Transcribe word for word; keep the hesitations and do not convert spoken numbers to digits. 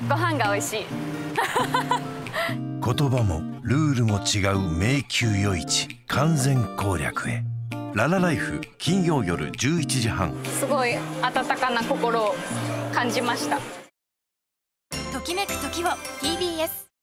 ご飯が美味しい。 言葉もルールも違う迷宮夜市完全攻略へ。ララライフ金曜夜じゅういちじはん。 すごい温かな心を感じました。 ときめく時を ティービーエス